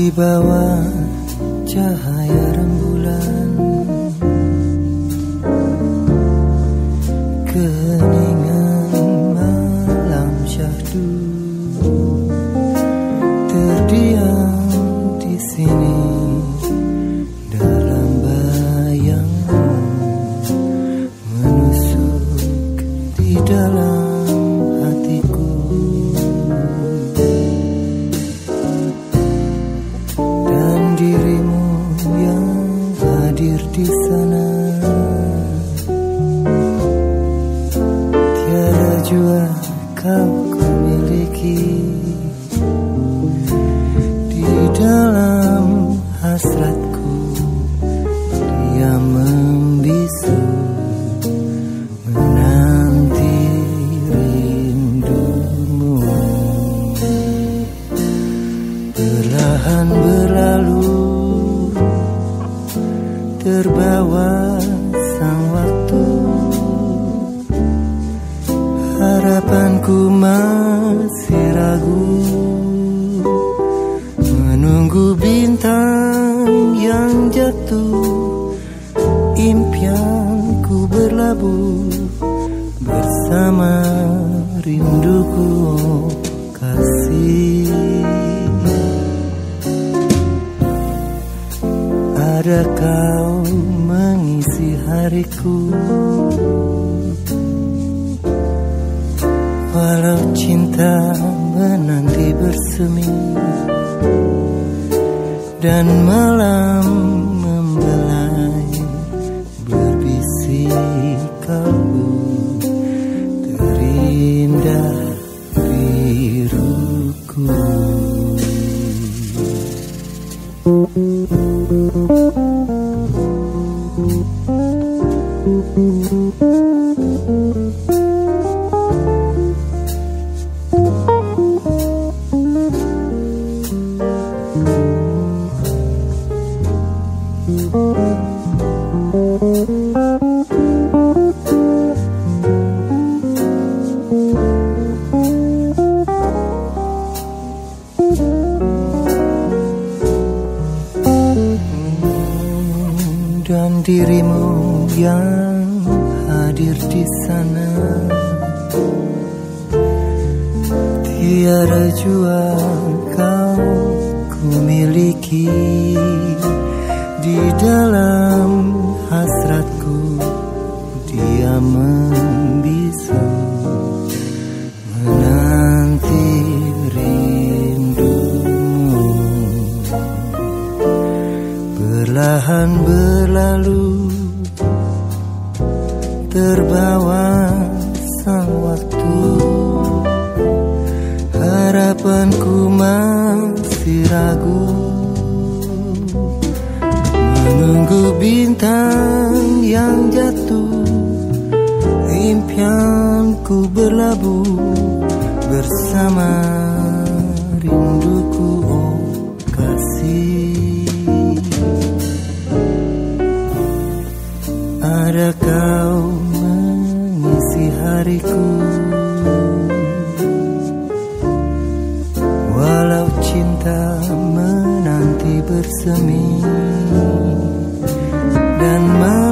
di bawah cahaya rembulan, keheningan malam syahdu terdiam di sini dalam bayangmu, menusuk di dalam hatiku. Dan dirimu yang hadir di sana, tiada jua kau kumiliki. Di dalam hasratku dia membisu, menanti rindumu. Perlahan berlalu, terbawa sang waktu. Harapanku masih ragu, menunggu bintang yang jatuh. Impianku berlabuh bersama rinduku, oh kasih. Ada kau mengisi hariku, walau cinta menanti bersemi dan malam membelai berbisik kalbu, terindah biruku. Dan dirimu yang hadir di sana, tiada jua kau kumiliki. Di dalam hasratku dia membisu, menanti rindumu. Perlahan berlalu, terbawa sang waktu. Harapanku masih ragu, menunggu bintang yang jatuh. Impianku berlabuh bersama rinduku, oh kasih. Ada kau mengisi hariku, walau cinta menanti bersemi dan